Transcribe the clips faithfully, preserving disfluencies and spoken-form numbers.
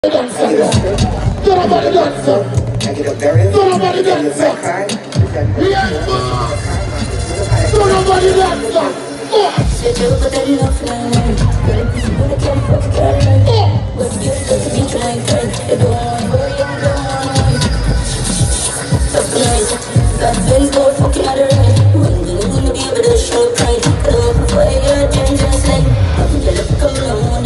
Don't nobody dance up. Don't nobody dance up. Yes, man. Don't nobody dance up. Oh. Said you but I didn't fly. Girl, this is what I can't fuck a girl like. Oh. But you got to be trying, trying. You don't want to go, you don't want. Tough night. That Benz board fucking out of right. When you gonna be able to show pride. Come for your dangerous life. I'm gonna come around.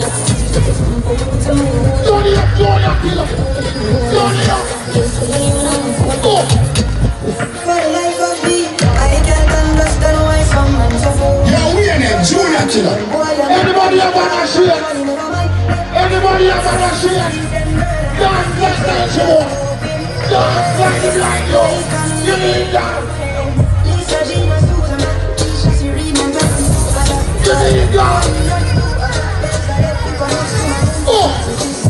Johnny up, Johnny up, killer. Johnny up. Oh. For the life of me, I can't understand why someone so fool. Yeah, we are named Junior Killer. Anybody have a machine? Anybody have a machine? Dance like that you. Dance like the blind you. You need dance. You need dance. Oh.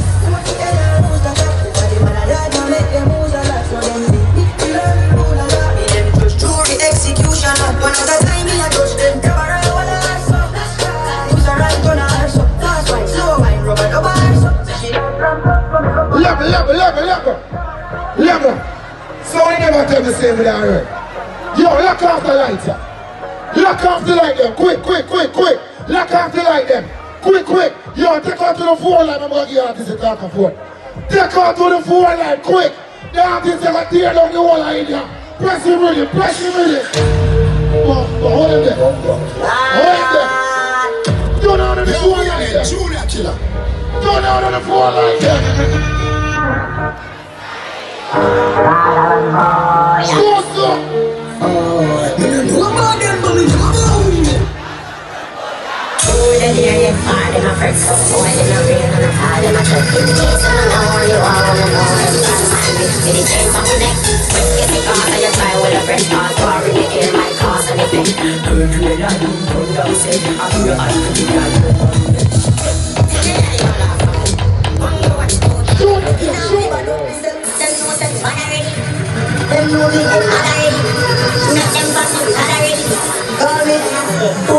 Level, level, level, level, level. So I never tell the same with our word. Yo, lock off the lights. Lock off the light them. Quick, quick, quick, quick. Lock off the light them. Quick, quick. Yo, take out to the phone line. I'm going to give you artists a talk phone. Take out to the phone line, quick. The artists are going to tear down the whole line here. Press him really, press him really. Oh, hold him there. Hold him there. Don't out on the phone line there. Junior Killer. Don't out on the phone line there. Go, sir. Them know me, I'm already. Make them fuck me, I'm already. Call me,